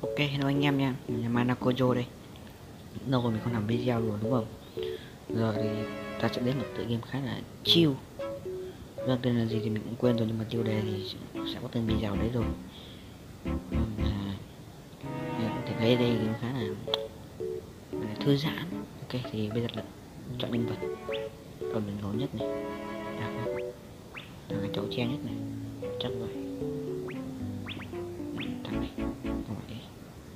Ok, hello anh em nha, mình là Manakojo đây. Lâu rồi mình không làm video rồi đúng không? Giờ thì ta sẽ đến một tựa game khá là chill. Vâng, tên là gì thì mình cũng quên rồi nhưng mà tiêu đề thì sẽ có tên video đấy rồi. Mình có thể thấy đây game khá là thư giãn. Ok, thì bây giờ là chọn nhân vật. Còn mình ngầu nhất này, thằng này cháu chen nhất này, chắc vậy. Thằng này, không phải đi.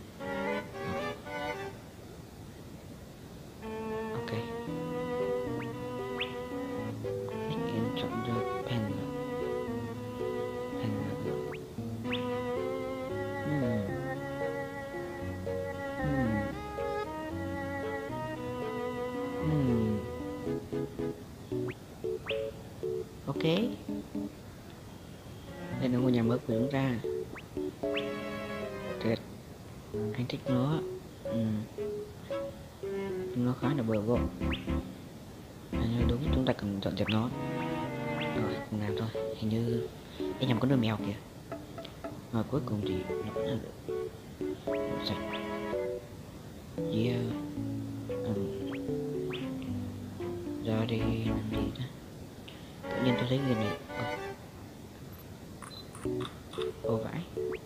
Ok, mình chọn cho pen. Pen là được. Hmm. Hmm. Ok, đây là ngôi nhà mới của chúng ta. Tuyệt, anh thích nó. Nó khá là bừa bộn. Hình như đúng chúng ta cần dọn dẹp nó. Rồi, cùng làm thôi. Hình như anh nhầm có đôi mèo kìa. Rồi cuối cùng thì nó cũng là được sạch. Yeah. Giờ đi làm gì đó. Tự nhiên tôi thấy game này. Ô vãi.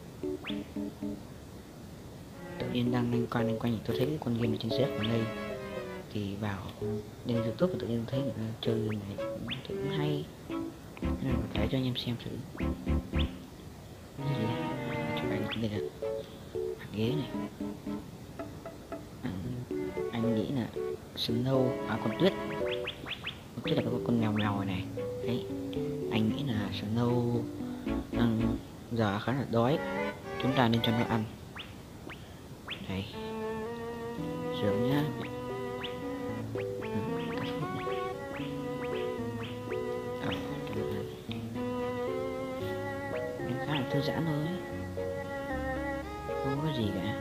Tự nhiên đang loanh quanh tôi thấy cái con game này trên set ở đây. Thì vào lên YouTube và tự nhiên thấy người ta chơi game này cũng hay, nên là phải cho anh em xem thử. Cái gì đây? Chụp ảnh cũng đây là bàn ghế này. Anh nghĩ là Snow con tuyết. Con tuyết là có con mèo mèo này đấy. Anh nghĩ là Snow giờ khá là đói, chúng ta nên cho nó ăn đây. Sướng nhá. Em khá là thư giãn thôi, không có gì cả.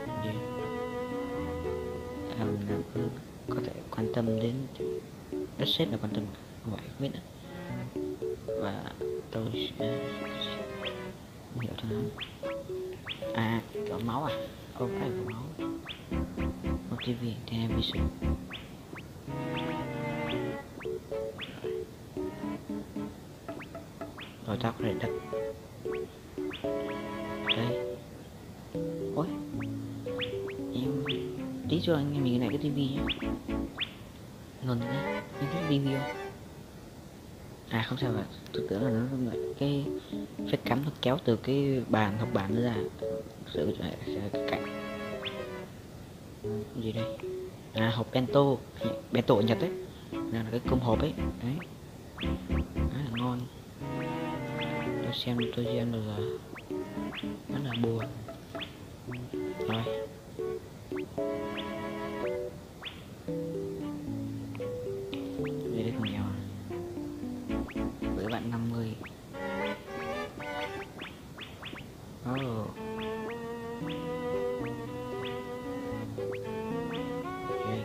Làm có thể quan tâm đến đất sét là quan tâm không phải biết nữa. Và tôi sẽ hiểu cho nó. Kiểu máu à? Không phải kiểu máu. Một TV, television. Rồi ta có thể đặt đây. Ôi, em tí cho anh em nhìn cái này, cái tivi nhé. Ngon đấy, anh thích tivi không? Không sao cả, tôi tưởng là nó lại cái phép cắm nó kéo từ cái bàn học bàn ra sự cái cạnh gì đây. Hộp bento, bento ở Nhật đấy, là cái cơm hộp ấy đấy, khá là ngon. Tôi xem tôi ăn rồi là rất là buồn. Rồi đây con mèo với bạn 50. Oh. Okay.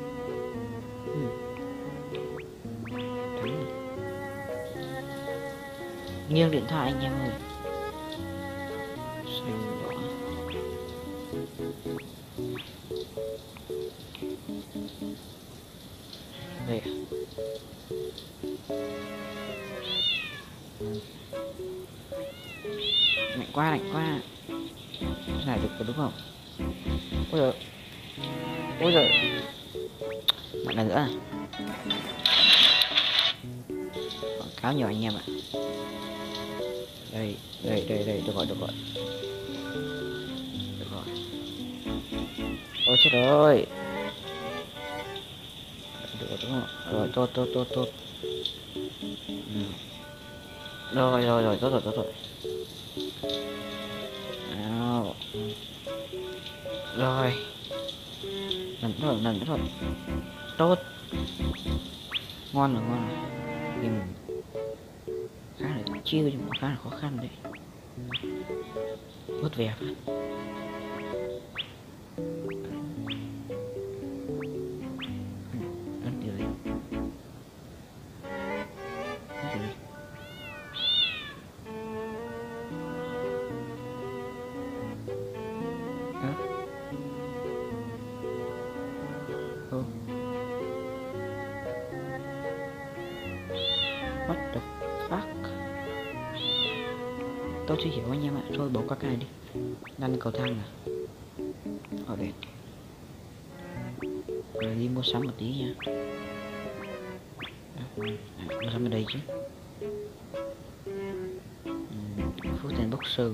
Nghiêng điện thoại anh em ơi. Xanh đỏ. Đây à? Lạnh quá, lạnh quá. Cái này được đúng không? Ôi giời, ôi giời, một lần nữa à? Quảng cáo nhiều anh em ạ. Đây, được rồi, được rồi. Được rồi. Ôi chết rồi. Được rồi, đúng không? Rồi, tốt. Rồi, tốt rồi. Nào. Rồi. Lần nữa rồi. Tốt. Ngon rồi. Game khá là chill nhưng mà khá là khó khăn đấy. Bớt vẻ phát. Điều gì? chưa hiểu anh em ạ. Thôi bỏ qua cái này đi. Lăn cầu thang à. Ở đây. Rồi đi mua sắm một tí nha. Mua sắm ở đây chứ. Phút tiền boxer.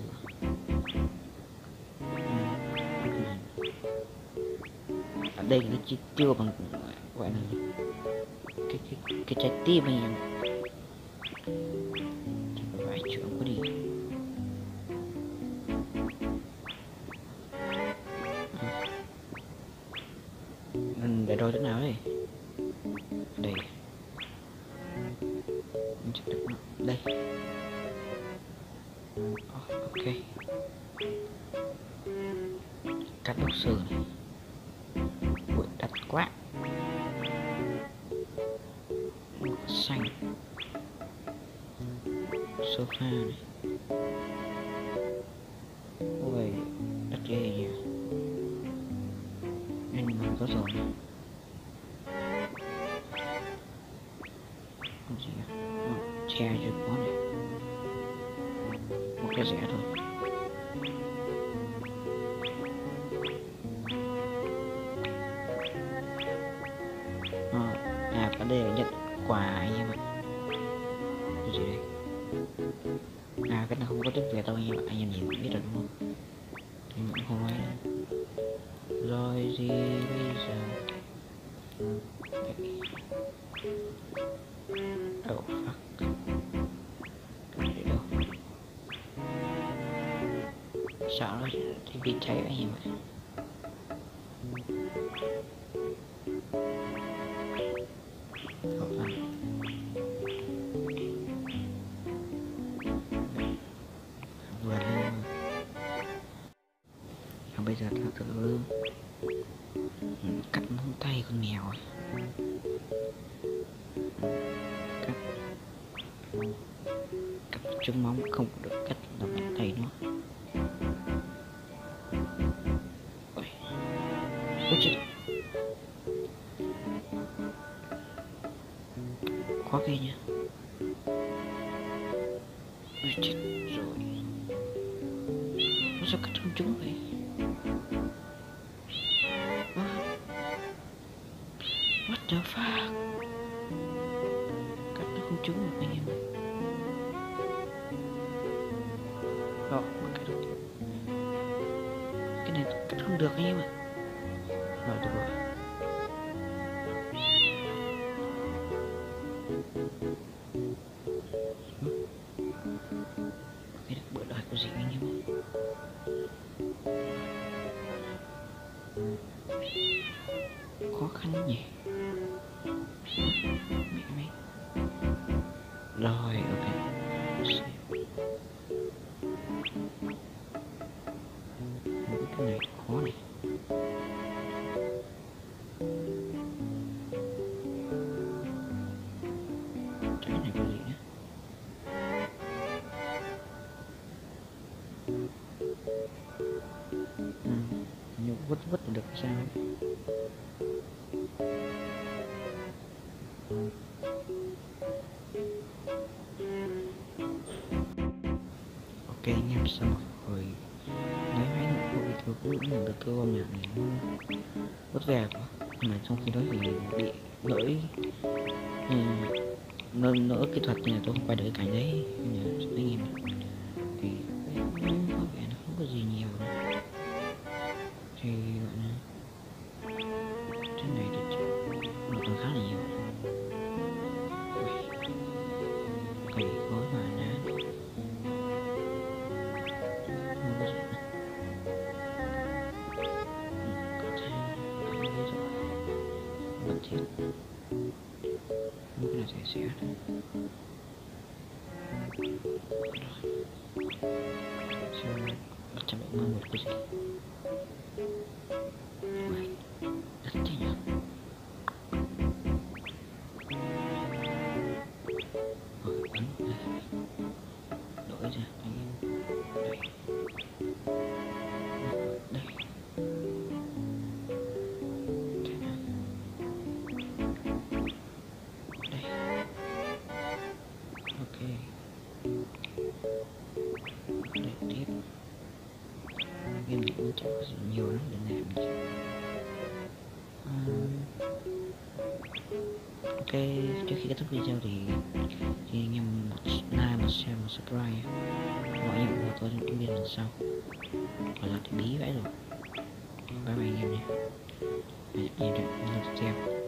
Ở đây cái chi tiêu bằng gọi là cái trái tim anh em. Chẳng phải chuyện có đi. Để rồi thế nào đây? Đây. Đây. Ok. Cắt bóc sườn này. Ui, đắt quá. Xanh. Sofa này. Ui, đắt ghê nhỉ. Nhưng mà có rồi. Cái gì à? Che chưa có này. Một cái rẻ thôi. Ở đây là nhận quà anh em ạ. Cái gì đây? Cái này không có tiếng Việt đâu anh em ạ. Anh em nhìn biết rồi đúng không? Nhưng mà không ai. Rồi gì bây giờ? Oh fuck. Đây đâu? Sợ nó thì bị cháy anh em ạ. Vừa lên. Bây giờ ta thử cắt móng tay con mèo. Cắt chân móng không được cắt là móng tay nó. Ôi chết. Khó ghê nha. Ôi chết rồi. Nó sao cắt không trúng vậy? What the fuck? Cắt nó không trúng được anh em ơi. Rồi, cái được. Cái này cắt không được anh em ạ. Rồi được rồi. Cái được bữa đời có gì anh em ơi. Khó khăn nhỉ. Mẹ. Rồi ok. Cái này khó này. Cái này có gì nữa? Nhưng vứt được sao? Ok anh em, xong rồi lấy máy được cơ con này nó vất vả quá, nhưng mà trong khi đó thì bị lỗi lỗi kỹ thuật nên là tôi không quay được cái cảnh đấy. Nhưng anh em thì có vẻ nó không có gì nhiều nữa. Thì gọi là trên này thì một còn khá là nhiều. Cày gói và đá. Cái này sẽ xem 171 cái gì. Ui, đất thế nhỉ. Rồi ấn đây. Đổi ra anh em. Đây. Đây. trước khi kết thúc video thì anh em một like, một share, một subscribe mọi nhiệm vụ của tôi trong video lần sau. Còn là thì bí vãi rồi. Bye bye anh em nhé. Hẹn gặp lại video tiếp theo.